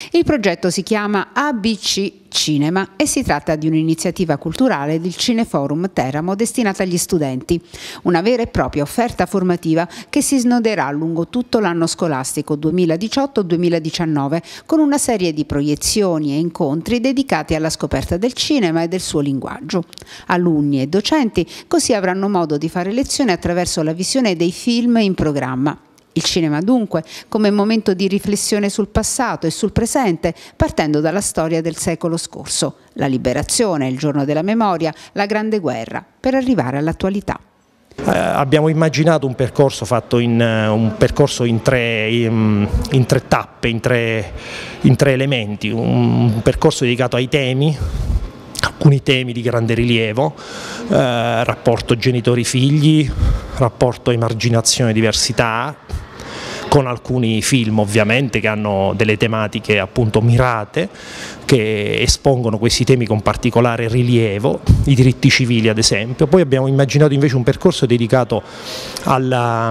Il progetto si chiama ABC Cinema e si tratta di un'iniziativa culturale del Cineforum Teramo destinata agli studenti, una vera e propria offerta formativa che si snoderà lungo tutto l'anno scolastico 2018-2019 con una serie di proiezioni e incontri dedicati alla scoperta del cinema e del suo linguaggio. Alunni e docenti così avranno modo di fare lezione attraverso la visione dei film in programma. Il cinema dunque come momento di riflessione sul passato e sul presente, partendo dalla storia del secolo scorso, la liberazione, il giorno della memoria, la Grande Guerra, per arrivare all'attualità. Abbiamo immaginato un percorso fatto in tre tappe, in tre elementi, un percorso dedicato ai temi. Alcuni temi di grande rilievo, rapporto genitori-figli, rapporto emarginazione e diversità, con alcuni film ovviamente che hanno delle tematiche appunto mirate, che espongono questi temi con particolare rilievo, i diritti civili ad esempio. Poi abbiamo immaginato invece un percorso dedicato alla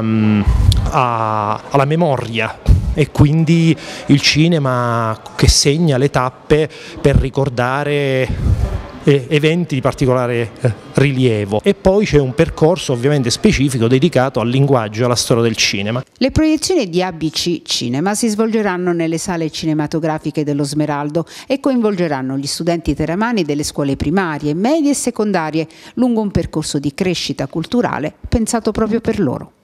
memoria, e quindi il cinema che segna le tappe per ricordare eventi di particolare rilievo, e poi c'è un percorso ovviamente specifico dedicato al linguaggio e alla storia del cinema. Le proiezioni di ABC Cinema si svolgeranno nelle sale cinematografiche dello Smeraldo e coinvolgeranno gli studenti teramani delle scuole primarie, medie e secondarie lungo un percorso di crescita culturale pensato proprio per loro.